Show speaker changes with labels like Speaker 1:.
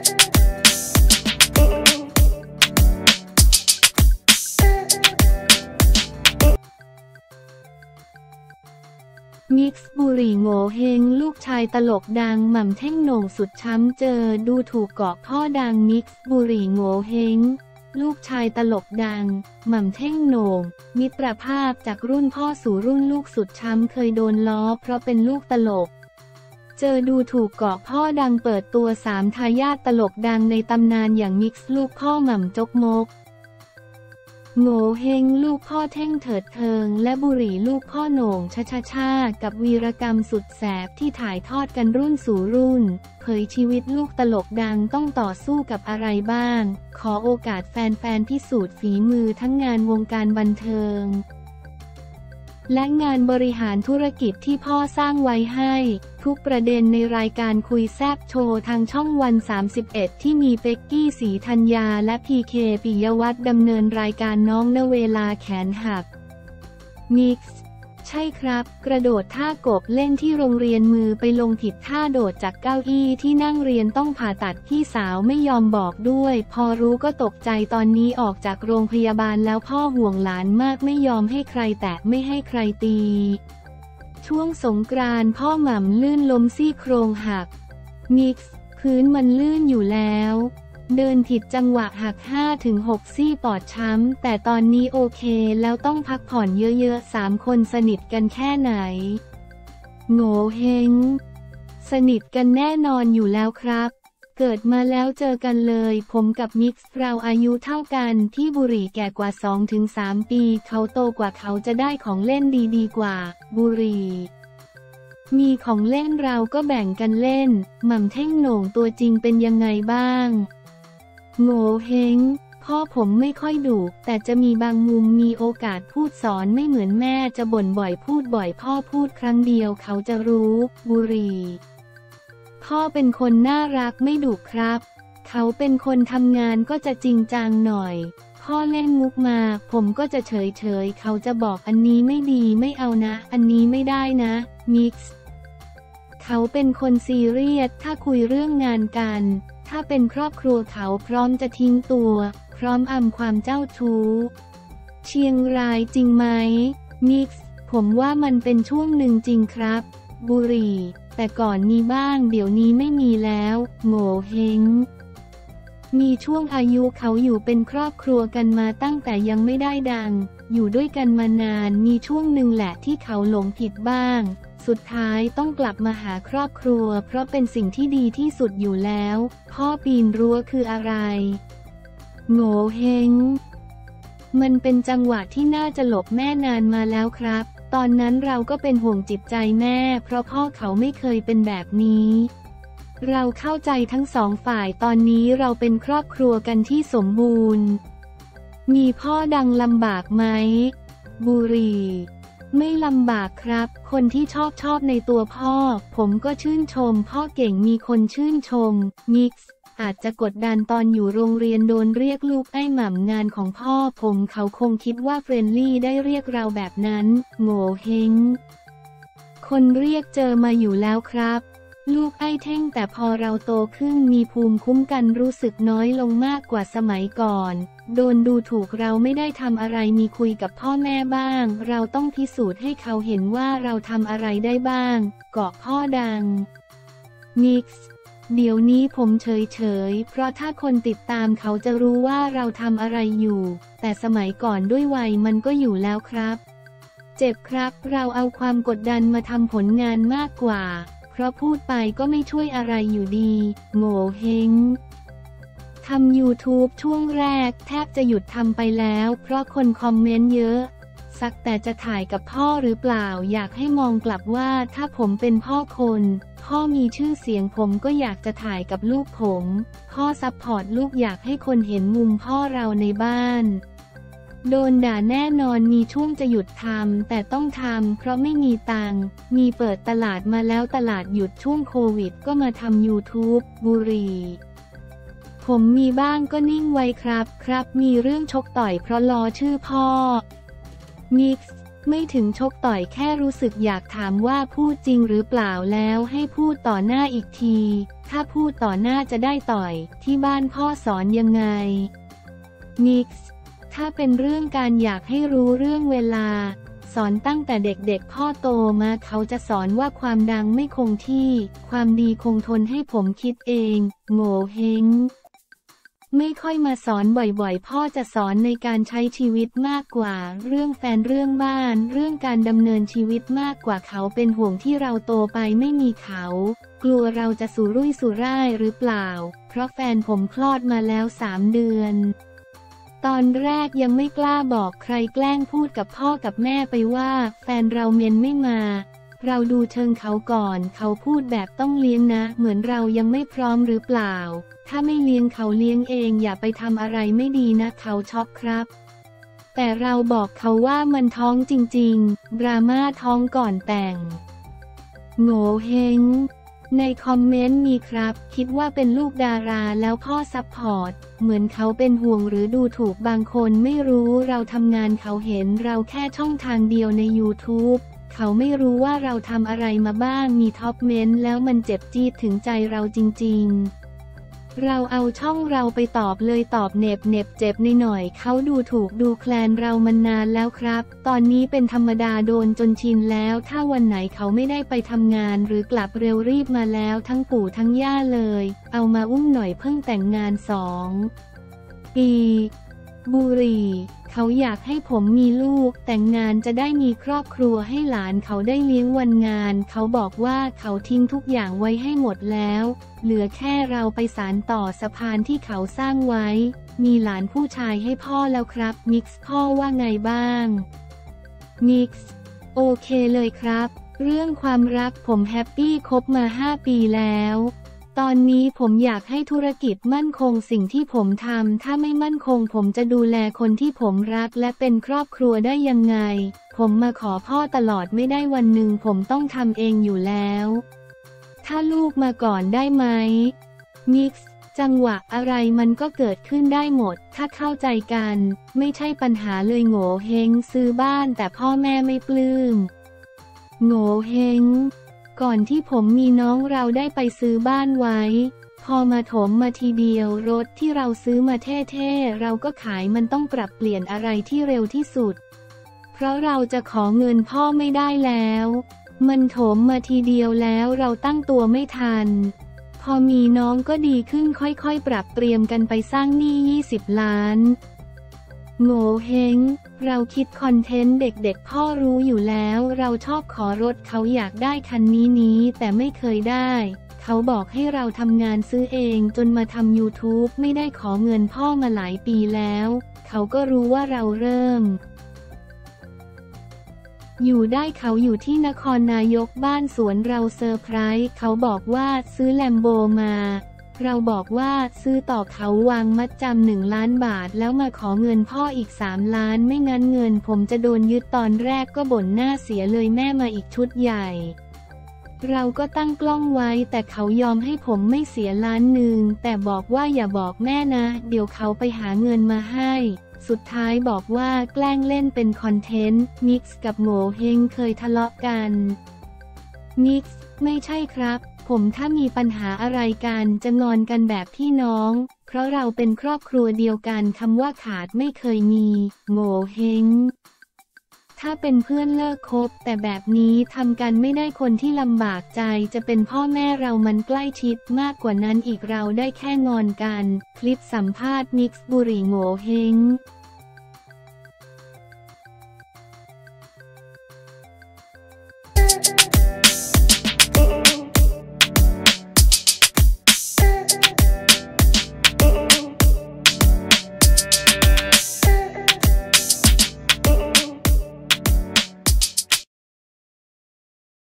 Speaker 1: มิกซ์บุหรี่โง่เฮงลูกชายตลกดังหม่ำเท่งโหน่งสุดช้ำเจอดูถูกเกาะพ่อดังมิกซ์บุหรี่โง่เฮงลูกชายตลกดังหม่ำเท่งโหน่งมิตรภาพจากรุ่นพ่อสู่รุ่นลูกสุดช้ำเคยโดนล้อเพราะเป็นลูกตลกเจอดูถูกเกาะพ่อดังเปิดตัว3 ทายาทตลกดังในตำนานอย่างมิกซ์ลูกพ่อหม่ำจกมกโง่เฮงลูกพ่อเท่งเถิดเทิงและบุหรี่ลูกพ่อโหน่งชากับวีรกรรมสุดแสบที่ถ่ายทอดกันรุ่นสู่รุ่นเผยชีวิตลูกตลกดังต้องต่อสู้กับอะไรบ้างขอโอกาสแฟนๆพิสูจน์ฝีมือทั้งงานวงการบันเทิงและงานบริหารธุรกิจที่พ่อสร้างไว้ให้ทุกประเด็นในรายการคุยแซบโชว์ทางช่องวัน31ที่มีเป็กกี้ศรีธัญญาและพีเคปิยวัฒน์ดำเนินรายการน้องณเวลาแขนหักมิกซ์ใช่ครับกระโดดท่ากบเล่นที่โรงเรียนมือไปลงผิดท่าโดดจากเก้าอี้ที่นั่งเรียนต้องผ่าตัดพี่สาวไม่ยอมบอกด้วยพอรู้ก็ตกใจตอนนี้ออกจากโรงพยาบาลแล้วพ่อห่วงหลานมากไม่ยอมให้ใครแตะไม่ให้ใครตีช่วงสงกรานต์พ่อหม่ำลื่นล้มซี่โครงหักมิกซ์พื้นมันลื่นอยู่แล้วเดินผิดจังหวะหัก 5-6 ซี่ปอดช้ำแต่ตอนนี้โอเคแล้วต้องพักผ่อนเยอะๆ3 คนสนิทกันแค่ไหนโง่เฮงสนิทกันแน่นอนอยู่แล้วครับเกิดมาแล้วเจอกันเลยผมกับมิกซ์เราอายุเท่ากันที่บุหรี่แก่กว่า 2-3 ปีเขาโตกว่าเขาจะได้ของเล่นดีกว่าบุหรี่มีของเล่นเราก็แบ่งกันเล่นหม่ำเท่งโหน่งตัวจริงเป็นยังไงบ้างโง่เฮงพ่อผมไม่ค่อยดุแต่จะมีบางมุมมีโอกาสพูดสอนไม่เหมือนแม่จะบ่นบ่อยพูดบ่อยพ่อพูดครั้งเดียวเขาจะรู้บุหรี่พ่อเป็นคนน่ารักไม่ดุครับเขาเป็นคนทำงานก็จะจริงจังหน่อยพ่อเล่นมุกมาผมก็จะเฉยเขาจะบอกอันนี้ไม่ดีไม่เอานะอันนี้ไม่ได้นะมิกซ์เขาเป็นคนซีเรียสถ้าคุยเรื่องงานกันถ้าเป็นครอบครัวเขาพร้อมจะทิ้งตัวพร้อมอำความเจ้าชู้เชียงรายจริงไหมมิกซ์ผมว่ามันเป็นช่วงหนึ่งจริงครับบุหรี่แต่ก่อนมีบ้างเดี๋ยวนี้ไม่มีแล้วโง่เฮงมีช่วงอายุเขาอยู่เป็นครอบครัวกันมาตั้งแต่ยังไม่ได้ดังอยู่ด้วยกันมานานมีช่วงหนึ่งแหละที่เขาหลงผิดบ้างสุดท้ายต้องกลับมาหาครอบครัวเพราะเป็นสิ่งที่ดีที่สุดอยู่แล้วพ่อปีนรั้วคืออะไรโง่เฮงมันเป็นจังหวะที่น่าจะหลบแม่นานมาแล้วครับตอนนั้นเราก็เป็นห่วงจิตใจแม่เพราะพ่อเขาไม่เคยเป็นแบบนี้เราเข้าใจทั้ง2 ฝ่ายตอนนี้เราเป็นครอบครัวกันที่สมบูรณ์มีพ่อดังลำบากไหมบุหรี่ไม่ลำบากครับคนที่ชอบในตัวพ่อผมก็ชื่นชมพ่อเก่งมีคนชื่นชมมิกซ์อาจจะกดดันตอนอยู่โรงเรียนโดนเรียกลูกไอ้หม่ำงานของพ่อผมเขาคงคิดว่าเฟรนลี่ได้เรียกเราแบบนั้นโง่เฮงคนเรียกเจอมาอยู่แล้วครับลูกไอ้เท่งแต่พอเราโตขึ้นมีภูมิคุ้มกันรู้สึกน้อยลงมากกว่าสมัยก่อนโดนดูถูกเราไม่ได้ทำอะไรมีคุยกับพ่อแม่บ้างเราต้องพิสูจน์ให้เขาเห็นว่าเราทำอะไรได้บ้างเกาะพ่อดังมิกซ์เดี๋ยวนี้ผมเฉยเพราะถ้าคนติดตามเขาจะรู้ว่าเราทำอะไรอยู่แต่สมัยก่อนด้วยวัยมันก็อยู่แล้วครับเจ็บครับเราเอาความกดดันมาทำผลงานมากกว่าเพราะพูดไปก็ไม่ช่วยอะไรอยู่ดีโง่เฮงทำ YouTube ช่วงแรกแทบจะหยุดทำไปแล้วเพราะคนคอมเมนต์เยอะสักแต่จะถ่ายกับพ่อหรือเปล่าอยากให้มองกลับว่าถ้าผมเป็นพ่อคนพ่อมีชื่อเสียงผมก็อยากจะถ่ายกับลูกผมพ่อซัพพอร์ตลูกอยากให้คนเห็นมุมพ่อเราในบ้านโดนด่าแน่นอนมีช่วงจะหยุดทำแต่ต้องทำเพราะไม่มีตังค์มีเปิดตลาดมาแล้วตลาดหยุดช่วงโควิดก็มาทำ YouTube บุหรี่ผมมีบ้างก็นิ่งไว้ครับมีเรื่องชกต่อยเพราะล้อชื่อพ่อมิกซ์ไม่ถึงชกต่อยแค่รู้สึกอยากถามว่าพูดจริงหรือเปล่าแล้วให้พูดต่อหน้าอีกทีถ้าพูดต่อหน้าจะได้ต่อยที่บ้านพ่อสอนยังไงมิกซ์ถ้าเป็นเรื่องการอยากให้รู้เรื่องเวลาสอนตั้งแต่เด็กๆพ่อโตมาเขาจะสอนว่าความดังไม่คงที่ความดีคงทนให้ผมคิดเองโง่เฮงไม่ค่อยมาสอนบ่อยๆพ่อจะสอนในการใช้ชีวิตมากกว่าเรื่องแฟนเรื่องบ้านเรื่องการดำเนินชีวิตมากกว่าเขาเป็นห่วงที่เราโตไปไม่มีเขากลัวเราจะสุรุ่ยสุร่ายหรือเปล่าเพราะแฟนผมคลอดมาแล้ว3 เดือนตอนแรกยังไม่กล้าบอกใครแกล้งพูดกับพ่อกับแม่ไปว่าแฟนเราเมนไม่มาเราดูเชิงเขาก่อนเขาพูดแบบต้องเลี้ยงนะเหมือนเรายังไม่พร้อมหรือเปล่าถ้าไม่เลี้ยงเขาเลี้ยงเองอย่าไปทำอะไรไม่ดีนะเขาช็อกครับแต่เราบอกเขาว่ามันท้องจริงๆดราม่าท้องก่อนแต่งโง่เฮงในคอมเมนต์มีครับคิดว่าเป็นลูกดาราแล้วพ่อซัพพอร์ตเหมือนเขาเป็นห่วงหรือดูถูกบางคนไม่รู้เราทำงานเขาเห็นเราแค่ช่องทางเดียวใน YouTube เขาไม่รู้ว่าเราทำอะไรมาบ้างมีท็อปเมนต์แล้วมันเจ็บจี๊ดถึงใจเราจริงๆเราเอาช่องเราไปตอบเลยตอบเหน็บเจ็บในหน่อยเขาดูถูกดูแคลนเรามันนานแล้วครับตอนนี้เป็นธรรมดาโดนจนชินแล้วถ้าวันไหนเขาไม่ได้ไปทำงานหรือกลับเร็วรีบมาแล้วทั้งปู่ทั้งย่าเลยเอามาอุ้มหน่อยเพิ่งแต่งงาน2 ปีบุหรี่เขาอยากให้ผมมีลูกแต่งงานจะได้มีครอบครัวให้หลานเขาได้เลี้ยงวันงานเขาบอกว่าเขาทิ้งทุกอย่างไว้ให้หมดแล้วเหลือแค่เราไปสานต่อสะพานที่เขาสร้างไว้มีหลานผู้ชายให้พ่อแล้วครับมิกซ์พ่อว่าไงบ้างมิกซ์โอเคเลยครับเรื่องความรักผมแฮปปี้คบมา5 ปีแล้วตอนนี้ผมอยากให้ธุรกิจมั่นคงสิ่งที่ผมทำถ้าไม่มั่นคงผมจะดูแลคนที่ผมรักและเป็นครอบครัวได้ยังไงผมมาขอพ่อตลอดไม่ได้วันหนึ่งผมต้องทำเองอยู่แล้วถ้าลูกมาก่อนได้ไหมมิกซ์จังหวะอะไรมันก็เกิดขึ้นได้หมดถ้าเข้าใจกันไม่ใช่ปัญหาเลยโง่เฮงซื้อบ้านแต่พ่อแม่ไม่ปลื้มโง่เฮงก่อนที่ผมมีน้องเราได้ไปซื้อบ้านไว้พอมาถมมาทีเดียวรถที่เราซื้อมาเท่ๆเราก็ขายมันต้องปรับเปลี่ยนอะไรที่เร็วที่สุดเพราะเราจะขอเงินพ่อไม่ได้แล้วมันถมมาทีเดียวแล้วเราตั้งตัวไม่ทันพอมีน้องก็ดีขึ้นค่อยๆปรับเตรียมกันไปสร้างหนี้20 ล้านโง่เฮงเราคิดคอนเทนต์เด็กๆพ่อรู้อยู่แล้วเราชอบขอรถเขาอยากได้คันนี้แต่ไม่เคยได้เขาบอกให้เราทำงานซื้อเองจนมาทำ YouTube ไม่ได้ขอเงินพ่อมาหลายปีแล้วเขาก็รู้ว่าเราเริ่มอยู่ได้เขาอยู่ที่นครนายกบ้านสวนเราเซอร์ไพรส์เขาบอกว่าซื้อแลมโบมาเราบอกว่าซื้อต่อเขาวางมัดจำ1 ล้านบาทแล้วมาขอเงินพ่ออีก3 ล้านไม่งั้นเงินผมจะโดนยึดตอนแรกก็บ่นหน้าเสียเลยแม่มาอีกชุดใหญ่เราก็ตั้งกล้องไว้แต่เขายอมให้ผมไม่เสีย1 ล้านแต่บอกว่าอย่าบอกแม่นะเดี๋ยวเขาไปหาเงินมาให้สุดท้ายบอกว่าแกล้งเล่นเป็นคอนเทนต์มิกซ์กับโง่เฮงเคยทะเลาะกันมิกซ์ไม่ใช่ครับผมถ้ามีปัญหาอะไรกันจะงอนกันแบบพี่น้องเพราะเราเป็นครอบครัวเดียวกันคำว่าขาดไม่เคยมีโง่เฮงถ้าเป็นเพื่อนเลิกคบแต่แบบนี้ทำกันไม่ได้คนที่ลำบากใจจะเป็นพ่อแม่เรามันใกล้ชิดมากกว่านั้นอีกเราได้แค่งอนกันคลิปสัมภาษณ์มิกซ์บุหรี่โง่เฮง